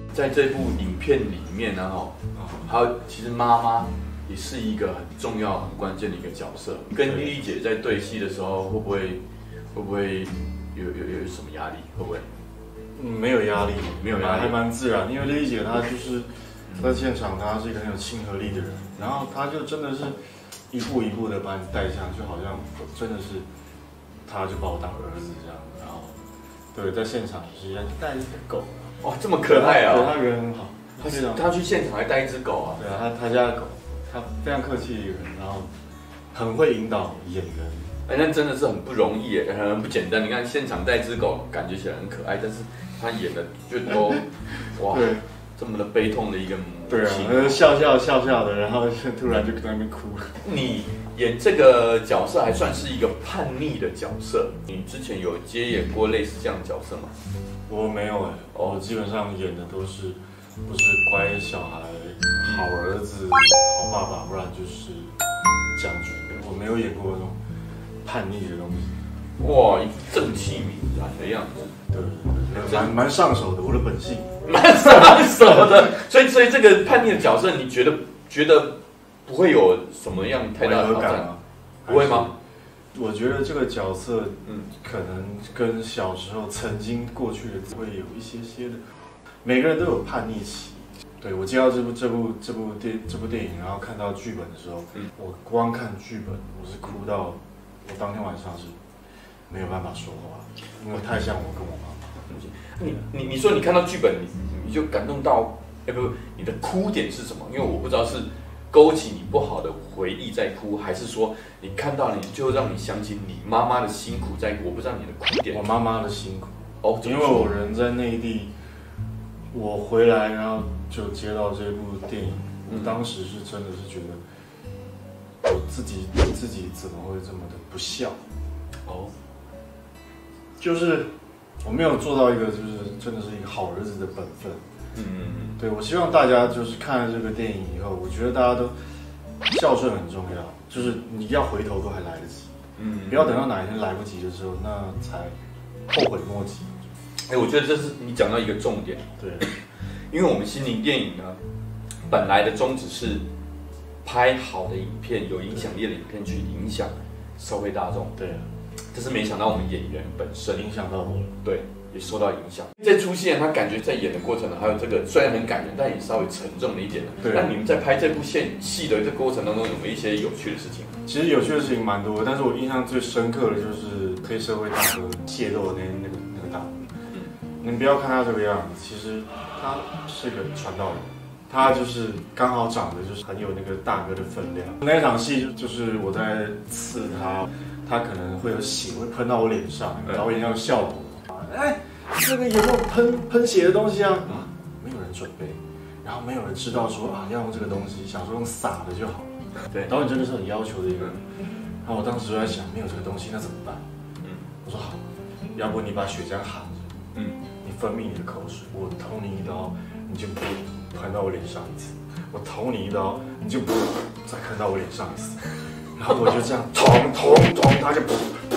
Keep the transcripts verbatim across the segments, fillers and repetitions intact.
在这部影片里面呢，哈，还有其实妈妈也是一个很重要、很关键的一个角色。跟莉莉姐在对戏的时候，会不会会不会有有有什么压力？会不会？ 嗯，没有压力， 没有压力， 还蛮自然。因为莉莉姐她就是在现场，她是一个很有亲和力的人，然后她就真的是一步一步的把你带上，就好像真的是她就把我当儿子这样，然后对，在现场也是一样，带一只狗。 哇，这么可爱啊！ 对，他人很好， 他是他去现场还带一只狗啊。 对啊，他他家的狗，他非常客气的一个人，然后很会引导演员。 哎，那真的是很不容易耶，很不简单。你看现场带一只狗，感觉起来很可爱，但是他演的就都哇，对，这么的悲痛的一个母亲。 对啊，笑笑笑笑的，然后突然就在那边哭了。 你演这个角色还算是一个叛逆的角色，你之前有接演过类似这样的角色吗？ 我没有哎，我基本上演的都是不是乖小孩、好儿子、好爸爸，不然就是将军。我没有演过那种叛逆的东西。 哇，正气凛然的样子。 对对对，蛮蛮上手的，我的本性。 蛮上手的，所以所以这个叛逆的角色，你觉得觉得不会有什么样太大的挑战吗？不会吗？我觉得这个角色，嗯，可能跟小时候曾经过去的会有一些些的，每个人都有叛逆期。对，我接到这部这部这部电这部电影，然后看到剧本的时候，嗯，我光看剧本，我是哭到我当天晚上是没有办法说话，因为太像我跟我妈妈。你你你说你看到剧本，你你就感动到，哎不，你的哭点是什么？因为我不知道是勾起你不好的回忆在哭，还是说你看到你就让你想起你妈妈的辛苦在哭？我不知道你的哭点。我妈妈的辛苦哦，因为我人在内地，我回来然后就接到这部电影，我当时是真的是觉得我自己自己怎么会这么的不孝？哦，就是我没有做到一个就是真的是一个好儿子的本分。嗯嗯嗯，对，我希望大家就是看了这个电影以后，我觉得大家都孝顺很重要，就是你要回头都还来得及，嗯，不要等到哪一天来不及的时候，那才后悔莫及。哎，我觉得这是你讲到一个重点，对，因为我们心灵电影呢，本来的宗旨是拍好的影片，有影响力的影片去影响社会大众，对，但是没想到我们演员本身影响到我，对。也受到影响。这出戏他感觉在演的过程呢，还有这个虽然很感人，但也稍微沉重了一点。对。那你们在拍这部线戏的这过程当中，有没有一些有趣的事情？其实有趣的事情蛮多的，但是我印象最深刻的就是黑社会大哥械斗的那那个那个大哥。嗯。你们不要看他这个样子，其实他是个传道人，他就是刚好长得就是很有那个大哥的分量。那一场戏就是我在刺他，他可能会有血会喷到我脸上，导演要有效果。哎，这个有没有喷喷血的东西啊？啊，没有人准备，然后没有人知道说啊要用这个东西，想说用撒的就好了。对，导演真的是很要求的一个人。然后我当时就在想，没有这个东西那怎么办？嗯，我说好，要不你把血浆含着，嗯，你分泌你的口水，我捅你一刀，你就噗喷到我脸上一次；我捅你一刀，你就噗再喷到我脸上一次。然后我就这样捅捅捅，他就噗。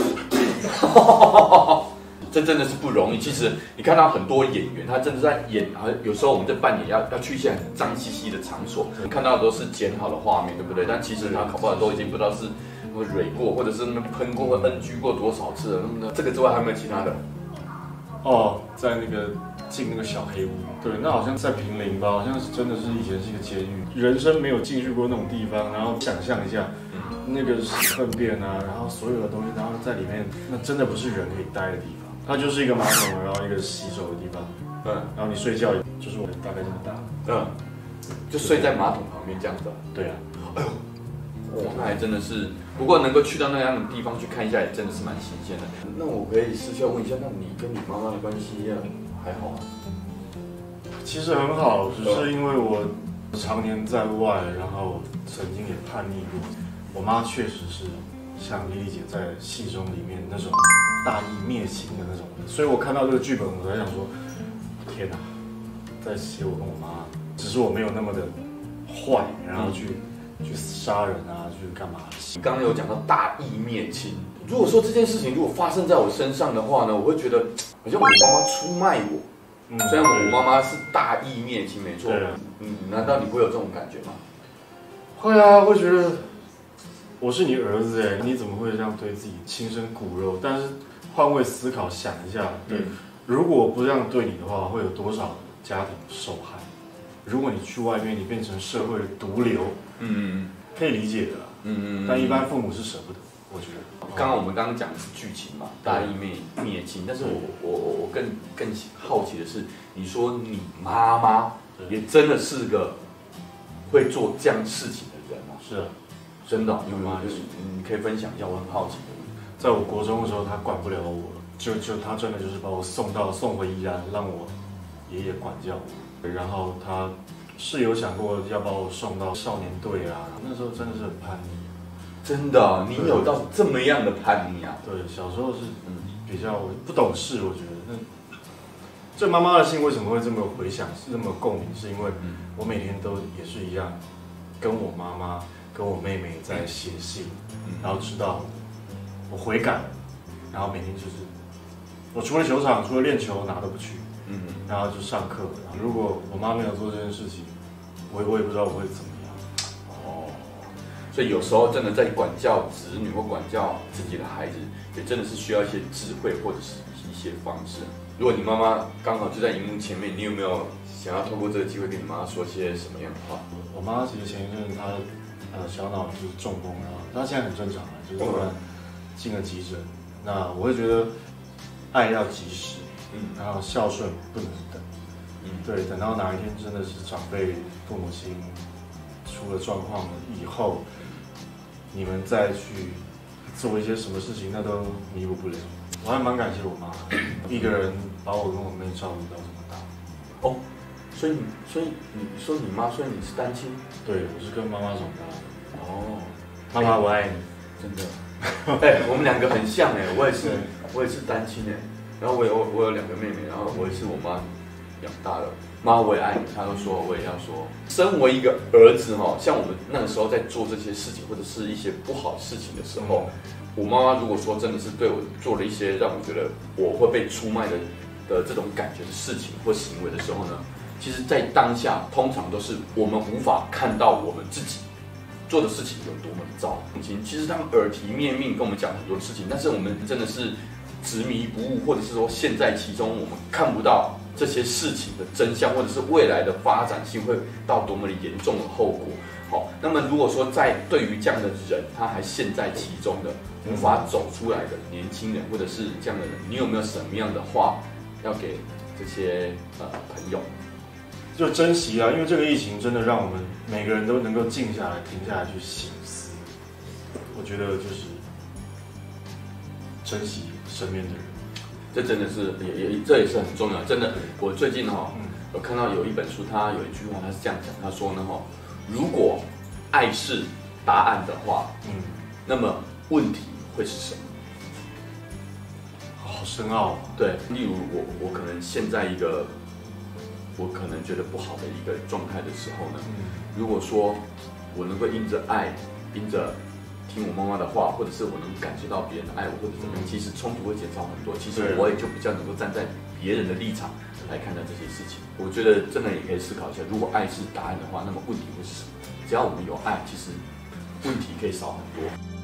这真的是不容易。其实你看到很多演员，他真的在演，啊，有时候我们在扮演要要去一些很脏兮兮的场所，你看到的都是剪好的画面，对不对？但其实他搞不好都已经不知道是蕊过，或者是那边喷过或 N G 过多少次了。那么这个之外还有没有其他的？哦，在那个进那个小黑屋，对，那好像在坪林吧，好像是真的是以前是一个监狱，人生没有进去过那种地方，然后想象一下。那个粪便啊，然后所有的东西，然后在里面，那真的不是人可以待的地方，它就是一个马桶，然后一个洗手的地方，嗯，然后你睡觉就是我大概这么大，嗯，就睡在马桶旁边这样子，对啊，哎呦，哇，那还真的是，不过能够去到那样的地方去看一下，也真的是蛮新鲜的。那我可以私下问一下，那你跟你妈妈的关系还好吗？其实很好，只是因为我常年在外，然后曾经也叛逆过。我妈确实是像莉莉姐在戏中里面那种大义灭亲的那种人，所以我看到这个剧本，我在想说，天哪，在写我跟我妈，只是我没有那么的坏，然后去、嗯、去杀人啊，去干嘛？你刚刚有讲到大义灭亲，如果说这件事情如果发生在我身上的话呢，我会觉得好像我妈妈出卖我。 嗯、虽然我妈妈是大义灭亲，没错。对啊。嗯，难道你会有这种感觉吗？ 会啊，会觉得我是你儿子哎，你怎么会这样对自己亲生骨肉？但是换位思考想一下，对，嗯、如果不这样对你的话，会有多少家庭受害？如果你去外面，你变成社会的毒瘤，嗯嗯，可以理解的啦，嗯嗯，但一般父母是舍不得，我觉得。 刚刚我们刚刚讲的是剧情嘛，大义灭灭亲，但是我我我更更好奇的是，你说你妈妈也真的是个会做这样事情的人吗？ 是啊， 真的，有没有？你可以分享一下，我很好奇。 在我国中的时候，他管不了我，就就他真的就是把我送到送回宜兰，让我爷爷管教我。然后他是有想过要把我送到少年队啊，那时候真的是很叛逆。 真的，你有到这么样的叛逆啊？ 对，小时候是嗯比较不懂事，我觉得那这妈妈的信为什么会这么回响，是这么共鸣，是因为我每天都也是一样，跟我妈妈跟我妹妹在写信，然后直到我悔改了，然后每天就是我除了球场，除了练球哪都不去，嗯，然后就上课。然后如果我妈没有做这件事情，我我也不知道我会怎么样。 哦。所以有时候真的在管教子女或管教自己的孩子，也真的是需要一些智慧或者是一些方式。如果你妈妈刚好就在荧幕前面，你有没有想要透过这个机会跟你妈妈说些什么样的话？ 我妈其实前一阵她呃小脑就是中风，然后她现在很正常了，就是突然进了急诊。那我会觉得爱要及时，嗯，然后孝顺不能等，嗯，对，等到哪一天真的是长辈父母亲出了状况以后。你们再去做一些什么事情，那都弥补不了。我还蛮感谢我妈，一个人把我跟我妹照顾到这么大。 哦，所以你，所以你说你妈，所以你是单亲？ 对，我是跟妈妈长大的。哦，妈妈我爱你， 真的。哎，我们两个很像哎，我也是，我也是单亲哎。然后我有我有两个妹妹，然后我也是我妈养大的。妈，我也爱你。他都说，我也要说。身为一个儿子哈，像我们那个时候在做这些事情，或者是一些不好的事情的时候，我妈妈如果说真的是对我做了一些让我觉得我会被出卖的的这种感觉的事情或行为的时候呢，其实，在当下通常都是我们无法看到我们自己做的事情有多么的糟。其实他们耳提面命跟我们讲很多的事情，但是我们真的是执迷不悟，或者是说陷在其中，我们看不到这些事情的真相，或者是未来的发展性会到多么的严重的后果。好，那么如果说在对于这样的人，他还陷在其中的，无法走出来的年轻人，或者是这样的人，你有没有什么样的话要给这些呃朋友？ 就珍惜啊，因为这个疫情真的让我们每个人都能够静下来、停下来去省思。我觉得就是珍惜身边的人。 这真的是也也这也是很重要，真的。我最近哈、哦，我看到有一本书，它有一句话，它是这样讲，他说呢哈，如果爱是答案的话，嗯，那么问题会是什么？ 好深奥啊。 对，例如我我可能现在一个我可能觉得不好的一个状态的时候呢，嗯、如果说我能够因着爱，因着听我妈妈的话，或者是我能感受到别人的爱我，或者怎么样，其实冲突会减少很多。其实我也就比较能够站在别人的立场来看待这些事情。我觉得真的也可以思考一下，如果爱是答案的话，那么问题会是什么？只要我们有爱，其实问题可以少很多。